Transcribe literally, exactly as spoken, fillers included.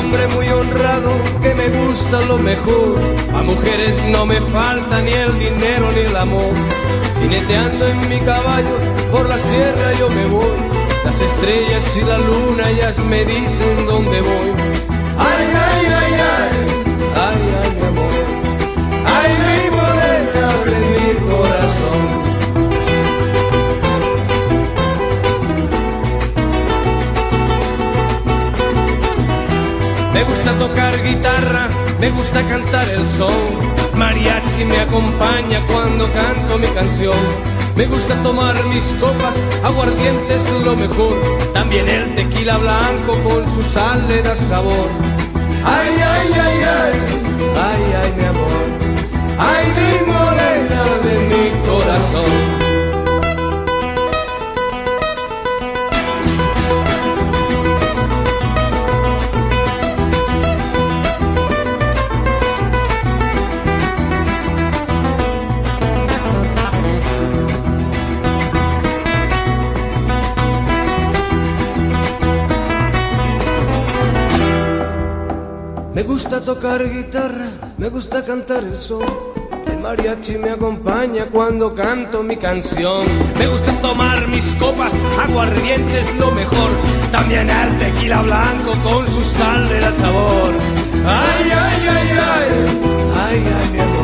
hombre muy honrado que me gusta lo mejor. A mujeres no me falta ni el dinero ni el amor. Jineteando en mi caballo por la sierra yo me voy. Las estrellas y la luna ellas me dicen dónde voy. Ay, ay, ay, ay, ay, ay, mi amor. Ay, mi morena de mi corazón. Me gusta tocar guitarra, me gusta cantar el son. Mariachi me acompaña cuando canto mi canción. Me gusta tomar mis copas, aguardiente es lo mejor. También el tequila blanco con su sal le da sabor. Ay, ay, ay, ay, ay, ay, mi amor. Ay, mi morena de mi corazón. Me gusta tocar guitarra, me gusta cantar el son. El mariachi me acompaña cuando canto mi canción. Me gusta tomar mis copas, aguardiente es lo mejor. También el tequila blanco con su sal le da sabor. Ay, ay, ay, ay, ay, ay, mi amor.